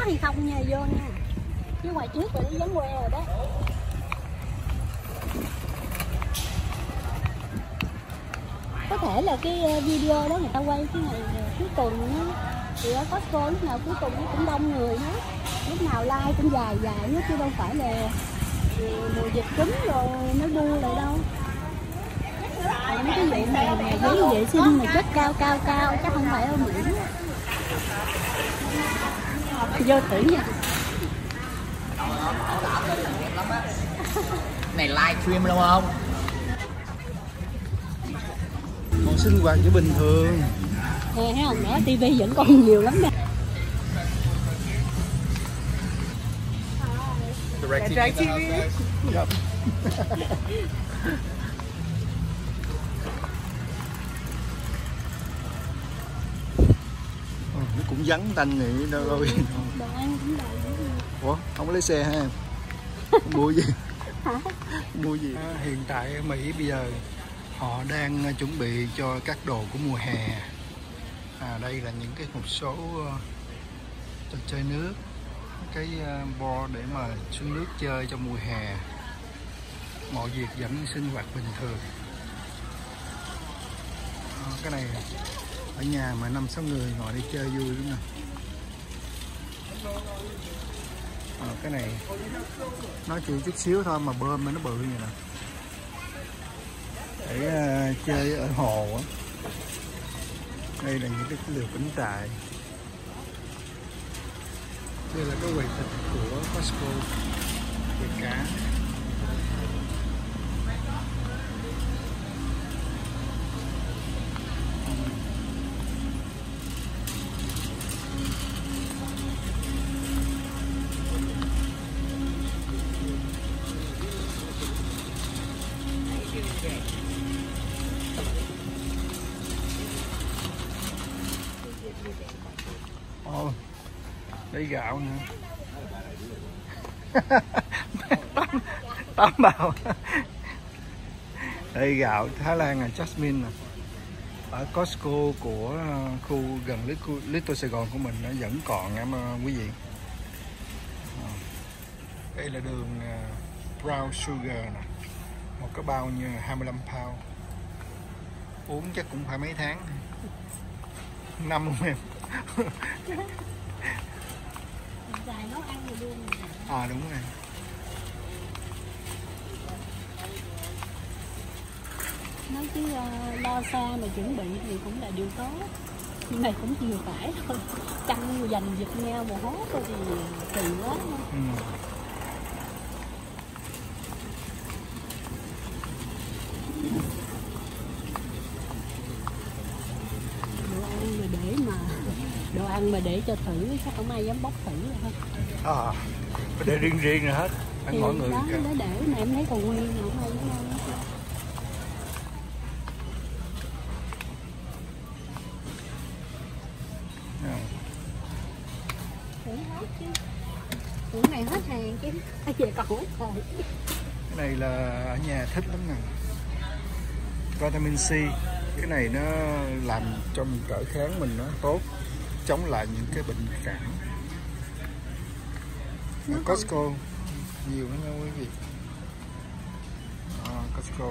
hay không nha, vô nha. Chứ ngoài trước là nó vắng que rồi đó. Có thể là cái video đó người ta quay cái ngày cuối tuần á, thì ở Costco lúc nào cuối tuần nó cũng đông người hết, lúc nào like cũng dài dài hết, chứ đâu phải là mùa dịch cúm rồi nó đua lại đâu. Còn cái vụ này giấy vệ sinh mà chất cao chắc không phải ở Mỹ. Vô thử nha. Này live stream đúng không? Còn sinh hoạt như bình thường. Nè thấy không, đó tivi vẫn còn nhiều lắm nè. Direct TV. Yep. Nó cũng vắng tanh này đâu đâu. Đồ ăn cũng đầy. Ủa, không có lấy xe ha? Mua gì? Hả? Mua gì? Hiện tại ở Mỹ bây giờ họ đang chuẩn bị cho các đồ của mùa hè. Đây là những cái một số trò chơi nước, cái board để mà xuống nước chơi trong mùa hè. Mọi việc vẫn sinh hoạt bình thường. Cái này ở nhà mà 5-6 người ngồi đi chơi vui lắm nè. Cái này nó chỉ chút xíu thôi mà bơm nó bự như nè, để chơi ở hồ á. Đây là những cái lều cắm trại. Đây là cái quầy thịt của Costco, quầy cá. Lấy gạo nữa. Tóm vào. Đây gạo Thái Lan là Jasmine nè. Ở Costco của khu gần Little Sài Gòn của mình nó vẫn còn nha quý vị. Đây là đường brown sugar nè. Một cái bao như 25 pound. Uống chắc cũng phải mấy tháng. Năm không em? Dài nấu ăn rồi luôn. Đúng rồi. Nói chứ lo xa mà chuẩn bị thì cũng là điều tốt. Nhưng này cũng vừa phải thôi. Căng dành giật nhau một hốt thôi thì kỳ quá. Đồ ăn mà để cho thử chắc không ai dám bóc thử rồi thôi. Để riêng rồi hết. Ăn mỗi người. Đó, để mà em thấy còn nguyên không ai dám ăn. Thử hết chứ. Thử này hết hàng chứ. Về còn hết thời. Cái này là ở nhà thích lắm nè. Vitamin C. Cái này nó làm cho mình cỡ kháng mình nó tốt, chống lại những cái bệnh cảm. Ở Costco nhiều lắm nha quý vị. Costco.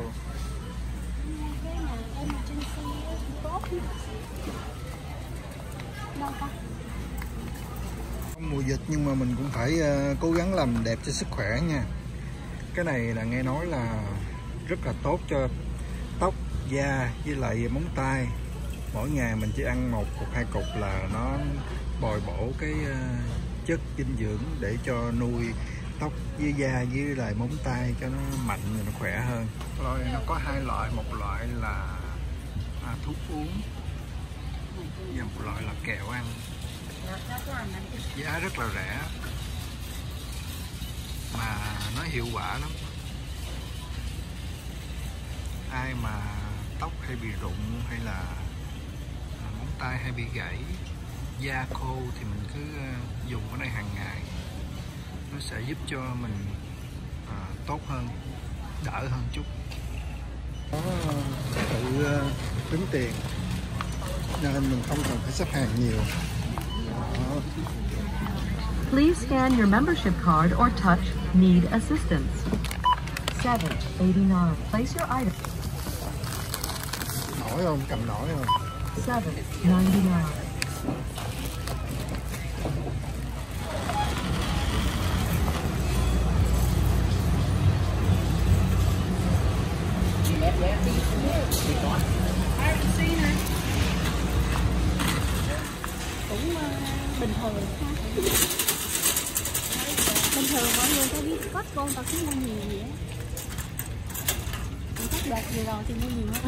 Mùa dịch nhưng mà mình cũng phải cố gắng làm đẹp cho sức khỏe nha. Cái này là nghe nói là rất là tốt cho tóc, da với lại móng tay. Mỗi ngày mình chỉ ăn 1 cục 2 cục là nó bồi bổ cái chất dinh dưỡng để cho nuôi tóc với da với lại móng tay cho nó mạnh và nó khỏe hơn. Rồi nó có 2 loại, một loại là thuốc uống và một loại là kẹo ăn. Giá rất là rẻ mà nó hiệu quả lắm. Ai mà tóc hay bị rụng hay là móng tay hay bị gãy, da khô thì mình cứ dùng cái này hàng ngày, nó sẽ giúp cho mình tốt hơn, đỡ hơn chút. Có tự tính tiền nên mình không cần phải xếp hàng nhiều. Đó. Please scan your membership card or touch need assistance. $7.89. Place your item. Nổi không? Cầm nổi không? $7.99. Cũng bình thường ha. Bình thường mọi người ta biết Costco ta cũng mua nhiều vậy á. Các đợt vừa rồi thì mua nhiều hơn.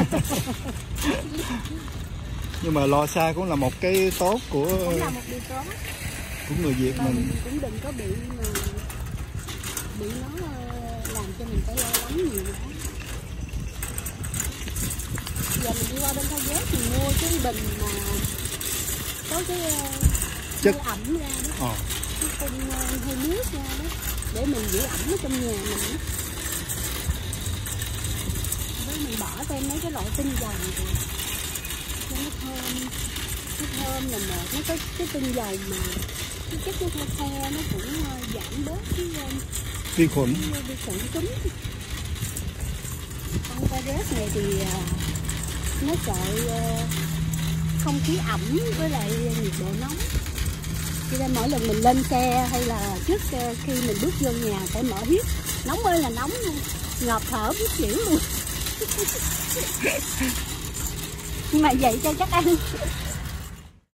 Nhưng mà lò xo cũng là một cái tốt của Cũng là một điều tốt của người Việt mình. cũng đừng có bị nó làm cho mình phải lo lắng nhiều nữa. Giờ mình đi qua bên Thái Ghét thì mua cái bình mà có cái chất ẩm ra đó, cái tinh hơi nước ra đó, để mình giữ ẩm ở trong nhà mình đó. Với mình bỏ thêm mấy cái loại tinh dầu rồi cho nó thơm là một. Nó có cái tinh dầu mà cái chất nó the nó cũng giảm bớt cái vi khuẩn cứng. Con Target này thì nó sợ không khí ẩm với lại nhiệt độ nóng, cho nên mỗi lần mình lên xe hay là trước khi mình bước vô nhà phải mở hết, nóng ơi là nóng luôn, ngợp thở biết xỉu luôn. Nhưng mà vậy cho chắc ăn.